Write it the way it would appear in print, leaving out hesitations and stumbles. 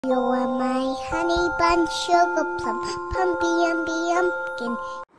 You are my honey bun, sugar plum, pumpy umby umpkin.